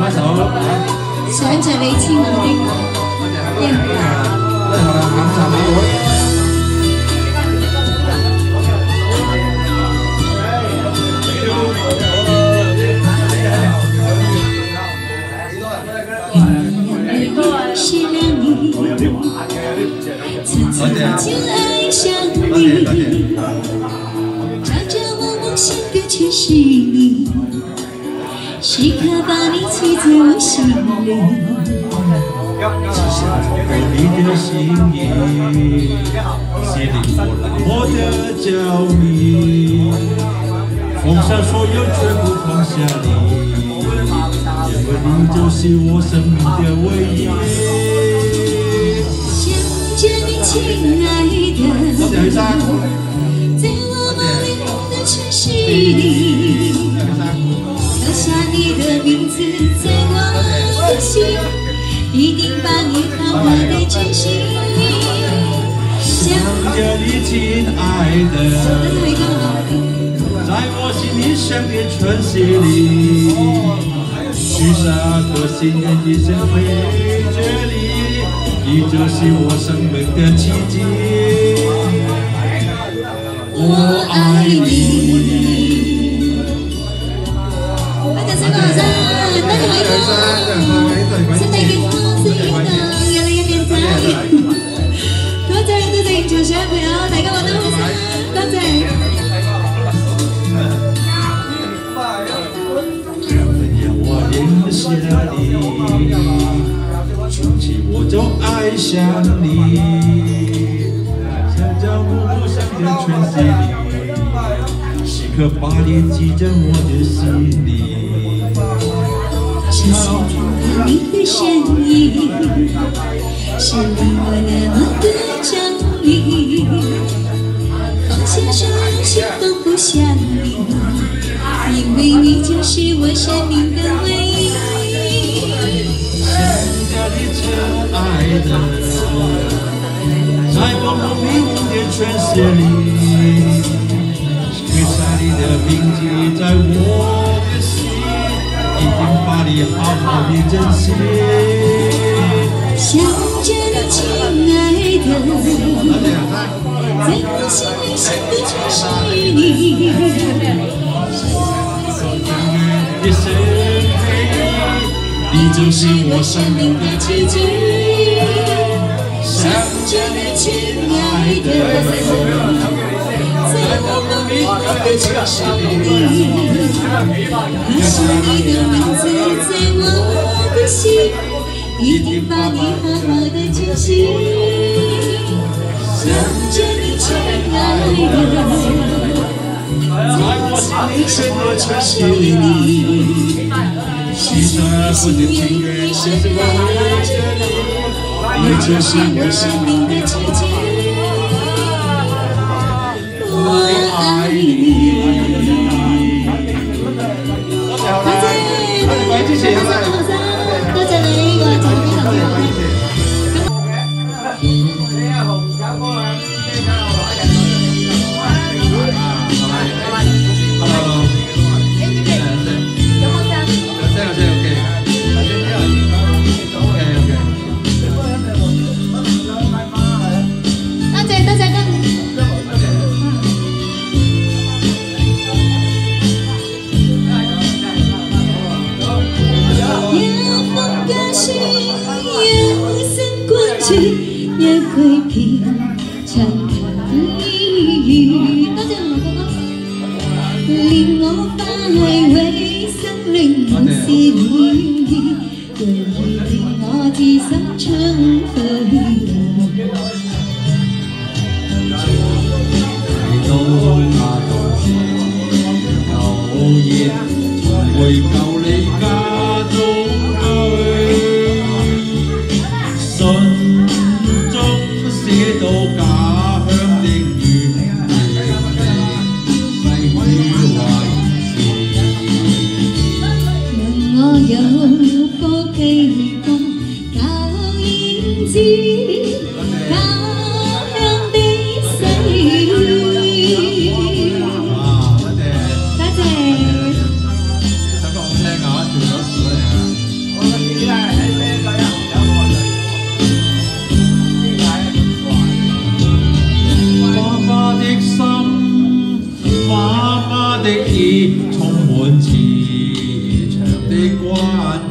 一首。 想着你千萬的愛。 嚟學下下馬會。 曾经爱上你，朝着我梦想的全是你，时刻把你记在我心里。 只想有你的心意，写定我的脚印，放下所有全部放下你，因为你就是我生命的唯一。 想着你，亲爱的，在我梦里梦的全是你，刻下你的名字在我的心，一定把你好好的珍惜。 想着你，亲爱的，在我心里想念全是你，许下个心愿一生陪着你。 你就是我生命的奇迹， 我爱你。多謝新學生，多謝偉哥，身體健康，事業運動，有你嘅靚仔。多謝現場所有朋友，大家玩得好開心，多謝。 讓我認識了你。 從此我就愛上你，想着我想的全是你，時刻把你記在我的心裡。 只想聽到你的聲音，是令我那麼的着迷，放下所有心放不下你，因為你就是我生命的唯一。 愛的，在我夢裡夢的全是你，刻下你的名字在我的心，一定把你好好的珍惜。 想着你，親愛的，在我心裡想的全是你， 一生陪你。 你就是我生命的奇迹，想着你，亲愛的，在我夢裡夢的全是你， 刻下你的名字在我的心，一定把你好好的珍惜。想着你，親愛的，在我心裡想的全是你。 許下我的情願，是為着你， 你就是我生命的奇蹟，我愛你。多謝各位支持，多謝學生，多謝你，我係陳非常之好聽。也會變長途雨，多謝我哥哥，令我快為生靈是意義，讓你令我自心窗飛。 嚟到那道時，舊夜從回舊你家中居。 寫到家鄉的遠離，細語懷疑。 讓我有科技光，教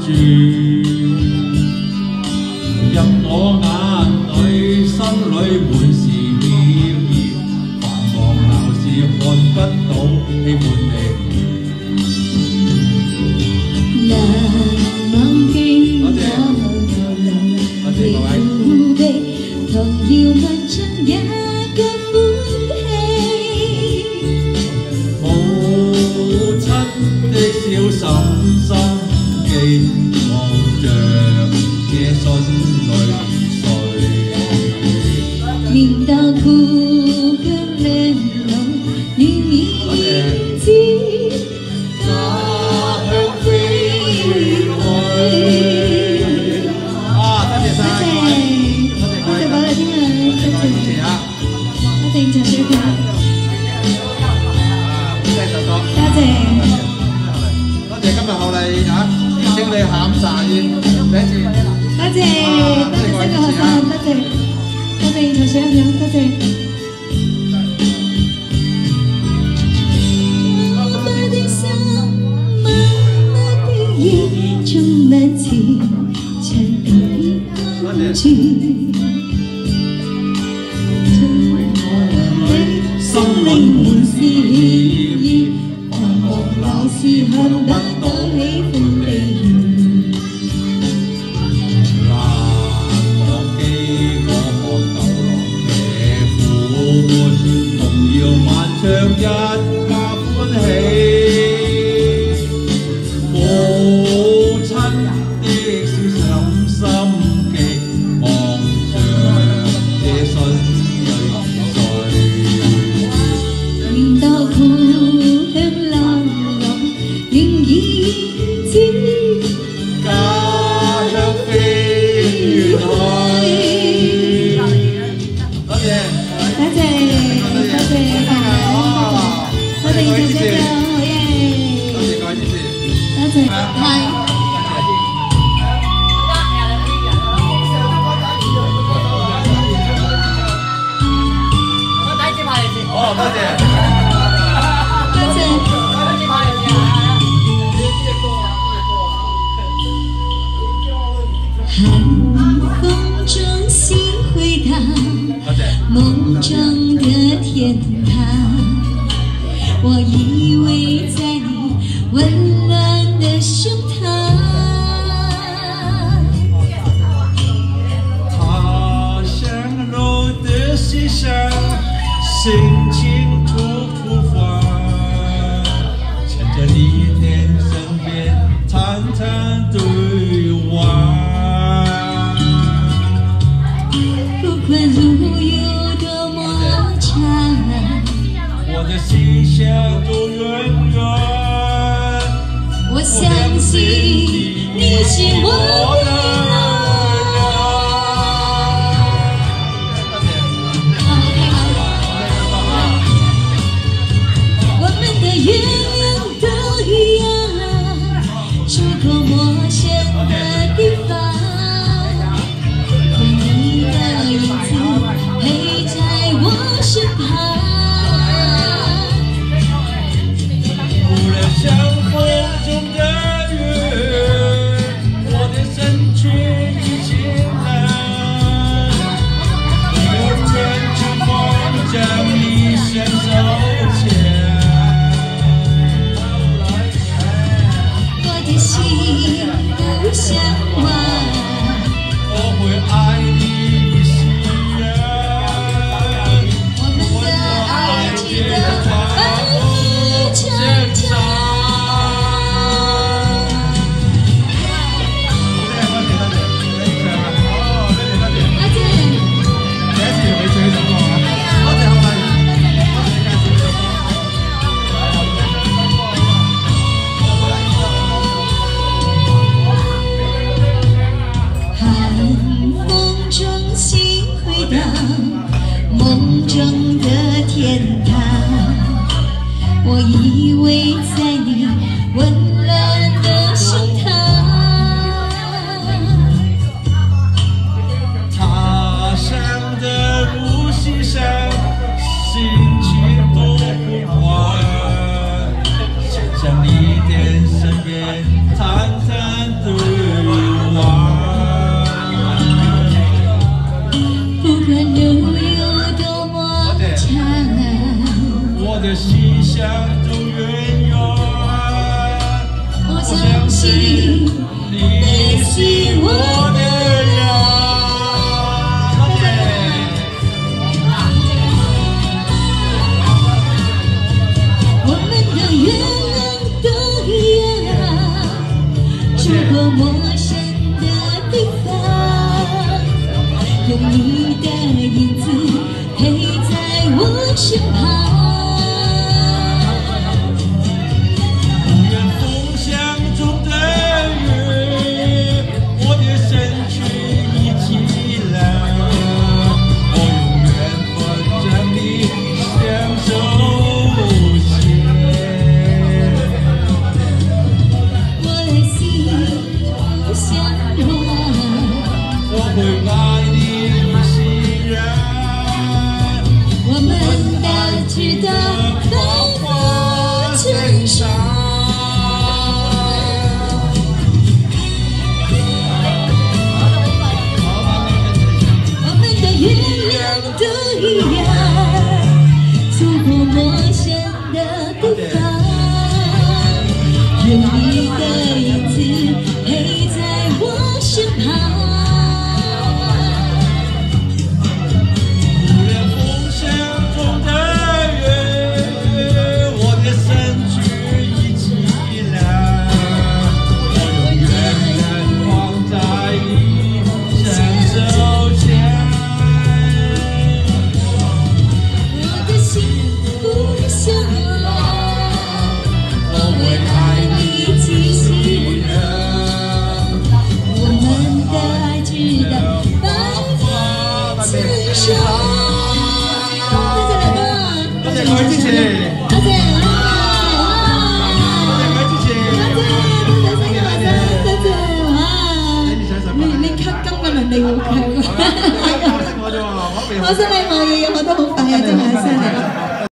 住，入我眼裏，心裏滿是渺渺，繁忙鬧市看不到喜歡的難忘記我流淚苦悲，同要漫長一個歡喜。 母親的小心心記，望着這信淚碎。 明到故鄉戀濃，願意知家鄉飛去。 多謝晒， 多謝寶麗添啊，多謝啊！ 多謝陳水平， 多謝哥， 多謝。 多謝今日後嚟啊，請你喊晒先，第一次。 多謝新嘅學生，多謝陳水平，多謝。媽媽的心，媽媽的意，充滿情，長地安住。 心裏滿是意義，彷徨鬧市看不到喜歡的難忘記我看流浪嘅苦悶，童謠漫唱一家歡喜。母親的小心記，望着這信淚碎。 明到故鄉流浪，願意知家鄉飛遠去。多謝， 多謝多謝我哋陳水平，好耶！ 多謝各位支持。 多謝，係。 哦，多謝。 多謝。寒風中心回蕩，夢中的天堂。我依偎在你溫暖的胸膛。 他鄉路的西山，心情突發，牽着你天身邊談談對話。 不管路有多麼長， 我的心想都遠遠。 我相信你是我的愛。我們的願望都一樣，出口陌生的地方，有你的影子陪在我身旁。 忽然像風中的雲，我的身軀已經藍，永遠祝福將你伸手牽。 我的心都向往。 地方，有你的影子陪在我身旁。 梦想中的月，我的身躯一起来，我永远伴着你相手牵。 我的心不像我， 我会爱你欣然。 我们大直到白发成伤。我们的月亮都一样，走过陌生的地方，有你的影子陪在我身旁。 多謝各位支持， 多謝哇！你吸金嘅能力好強，可惜你冇嘢咁。